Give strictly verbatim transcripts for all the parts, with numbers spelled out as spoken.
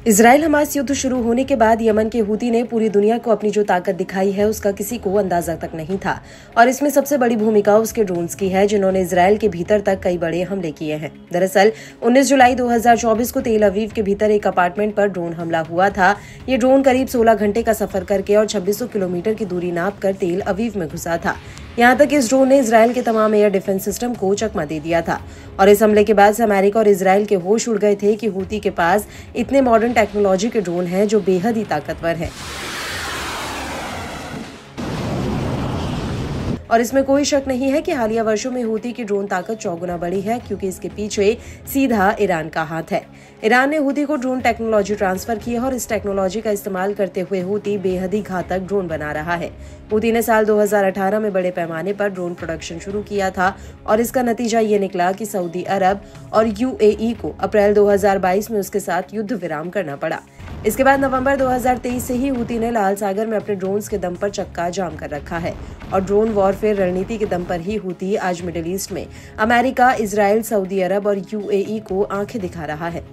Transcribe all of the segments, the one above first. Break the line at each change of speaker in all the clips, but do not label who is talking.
Israel Hamas युद्ध शुरू होने के बाद यमन के हूती ने पूरी दुनिया को अपनी जो ताकत दिखाई है उसका किसी को अंदाजा तक नहीं था और इसमें सबसे बड़ी भूमिका उसके ड्रोन्स की है जिन्होंने इजराइल के भीतर तक कई बड़े हमले किए हैं। दरअसल उन्नीस जुलाई दो हज़ार चौबीस को तेल अवीव के भीतर एक अपार्टमेंट पर ड्रोन हमला हुआ था। ये ड्रोन करीब सोलह घंटे का सफर करके और छब्बीस सौ किलोमीटर की दूरी नाप कर तेल अवीव में घुसा था। यहाँ तक इस ड्रोन ने इजराइल के तमाम एयर डिफेंस सिस्टम को चकमा दे दिया था और इस हमले के बाद से अमेरिका और इजराइल के होश उड़ गए थे कि हूती के पास इतने मॉडर्न टेक्नोलॉजी के ड्रोन हैं जो बेहद ही ताकतवर हैं। और इसमें कोई शक नहीं है कि हालिया वर्षों में हूती की ड्रोन ताकत चौगुना बढ़ी है क्योंकि इसके पीछे सीधा ईरान का हाथ है। ईरान ने हूती को ड्रोन टेक्नोलॉजी ट्रांसफर की है और इस टेक्नोलॉजी का इस्तेमाल करते हुए हूती बेहद ही घातक ड्रोन बना रहा है। हूती ने साल दो हज़ार अठारह में बड़े पैमाने पर ड्रोन प्रोडक्शन शुरू किया था और इसका नतीजा ये निकला कि सऊदी अरब और यूएई को अप्रैल दो हज़ार बाईस में उसके साथ युद्ध विराम करना पड़ा। इसके बाद नवंबर दो हज़ार तेईस से ही हूती ने लाल सागर में अपने ड्रोन्स के दम पर चक्का जाम कर रखा है और ड्रोन वॉरफेयर रणनीति के दम पर ही हूती आज मिडिल ईस्ट में अमेरिका, इजराइल, सऊदी अरब और यूएई को आंखें दिखा रहा है।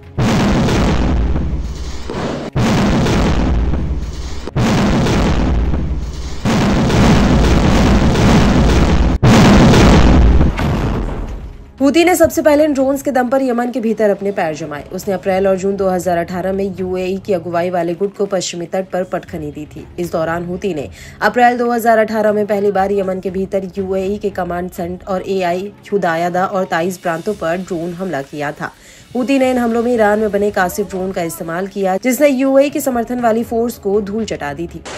हूती ने सबसे पहले इन ड्रोन्स के दम पर यमन के भीतर अपने पैर जमाए। उसने अप्रैल और जून दो हज़ार अठारह में यूएई की अगुवाई वाले गुट को पश्चिमी तट पर पटखनी दी थी। इस दौरान हूती ने अप्रैल दो हज़ार अठारह में पहली बार यमन के भीतर यूएई के कमांड सेंटर और एआई, हुदायदा और ताइज प्रांतों पर ड्रोन हमला किया था। हूती ने इन हमलों में ईरान में बने कासिफ ड्रोन का इस्तेमाल किया जिसने यूएई की समर्थन वाली फोर्स को धूल चटा दी थी।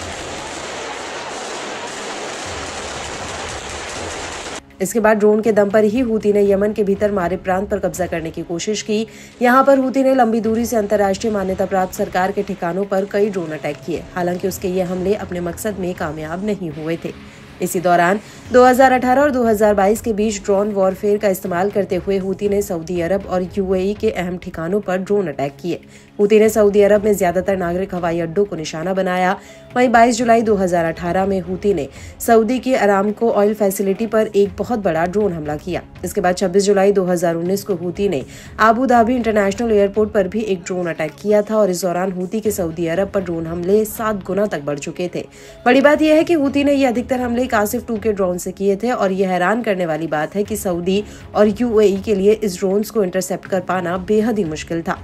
इसके बाद ड्रोन के दम पर ही हूती ने यमन के भीतर मारिब प्रांत पर कब्जा करने की कोशिश की। यहाँ पर हूती ने लंबी दूरी से अंतर्राष्ट्रीय मान्यता प्राप्त सरकार के ठिकानों पर कई ड्रोन अटैक किए। हालांकि उसके ये हमले अपने मकसद में कामयाब नहीं हुए थे। इसी दौरान दो हज़ार अठारह और दो हज़ार बाईस के बीच ड्रोन वॉरफेयर का इस्तेमाल करते हुए हूती ने सऊदी अरब और यूएई के अहम ठिकानों पर ड्रोन अटैक किए। हूती ने सऊदी अरब में ज्यादातर नागरिक हवाई अड्डों को निशाना बनाया। वहीं बाईस जुलाई दो हज़ार अठारह में हूती ने सऊदी की अरामको ऑयल फैसिलिटी पर एक बहुत बड़ा ड्रोन हमला किया। इसके बाद छब्बीस जुलाई दो हज़ार उन्नीस को हूती ने आबू धाबी इंटरनेशनल एयरपोर्ट पर भी एक ड्रोन अटैक किया था और इस दौरान हूती के सऊदी अरब पर ड्रोन हमले सात गुना तक बढ़ चुके थे। बड़ी बात यह है कि हूती ने ये अधिकतर हमले कासिफ टू के ड्रोन से किए थे और यह हैरान करने वाली बात है कि सऊदी और यूएई के लिए इस ड्रोन्स को इंटरसेप्ट कर पाना बेहद ही मुश्किल था।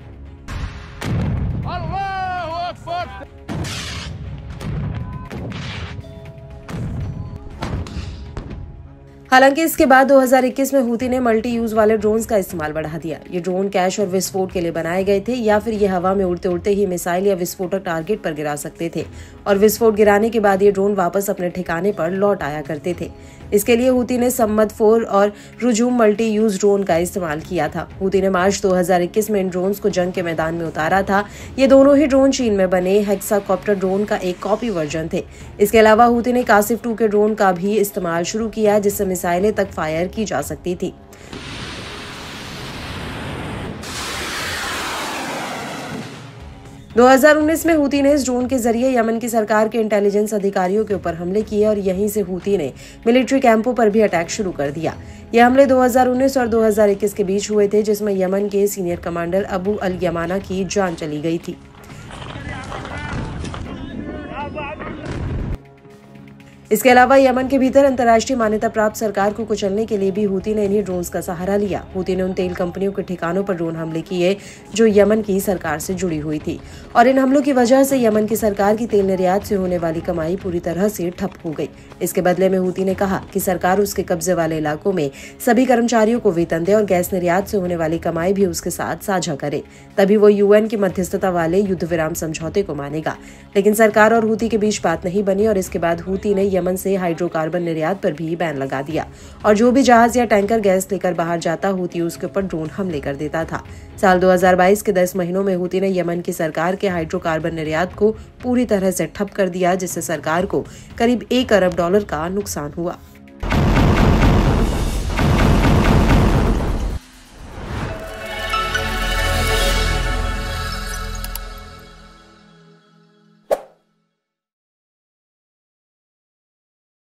हालांकि इसके बाद दो हज़ार इक्कीस में हूती ने मल्टी यूज वाले ड्रोन्स का इस्तेमाल बढ़ा दिया। ये ड्रोन कैश और विस्फोट के लिए बनाए गए थे या फिर ये हवा में उड़ते उड़ते ही मिसाइल या विस्फोटक टारगेट पर गिरा सकते थे और विस्फोट गिराने के बाद ये ड्रोन वापस अपने ठिकाने पर लौट आया करते थे। इसके लिए हूती ने सम्मत फोर और रुजूम मल्टी यूज ड्रोन का इस्तेमाल किया था। हूती ने मार्च दो हज़ार इक्कीस में इन ड्रोन्स को जंग के मैदान में उतारा था। ये दोनों ही ड्रोन चीन में बने हेक्साकॉप्टर ड्रोन का एक कॉपी वर्जन थे। इसके अलावा हूती ने कासिफ टू के ड्रोन का भी इस्तेमाल शुरू किया जिससे मिसाइलें तक फायर की जा सकती थी। दो हज़ार उन्नीस में हूती ने इस ड्रोन के जरिए यमन की सरकार के इंटेलिजेंस अधिकारियों के ऊपर हमले किए और यहीं से हूती ने मिलिट्री कैंपों पर भी अटैक शुरू कर दिया। ये हमले दो हज़ार उन्नीस और दो हज़ार इक्कीस के बीच हुए थे जिसमें यमन के senior commander Abu Al Yamana की जान चली गई थी। इसके अलावा यमन के भीतर अंतर्राष्ट्रीय मान्यता प्राप्त सरकार को कुचलने के लिए भी हूती ने इन्हीं ड्रोन्स का सहारा लिया। हूती ने उन तेल कंपनियों के ठिकानों पर ड्रोन हमले किए जो यमन की सरकार से जुड़ी हुई थी और इन हमलों की वजह से यमन की सरकार की तेल निर्यात से होने वाली कमाई पूरी तरह से ठप हो गई। इसके बदले में हूती ने कहा कि सरकार उसके कब्जे वाले इलाकों में सभी कर्मचारियों को वेतन दे और गैस निर्यात से होने वाली कमाई भी उसके साथ साझा करे, तभी वो यूएन की मध्यस्थता वाले युद्ध विराम समझौते को मानेगा। लेकिन सरकार और हूती के बीच बात नहीं बनी और इसके बाद हूती ने यमन से हाइड्रोकार्बन निर्यात पर भी बैन लगा दिया और जो भी जहाज या टैंकर गैस लेकर बाहर जाता हूती उसके ऊपर ड्रोन हमले कर देता था। साल दो हज़ार बाईस के दस महीनों में हूती ने यमन की सरकार के हाइड्रोकार्बन निर्यात को पूरी तरह से ठप कर दिया जिससे सरकार को करीब एक अरब डॉलर का नुकसान हुआ।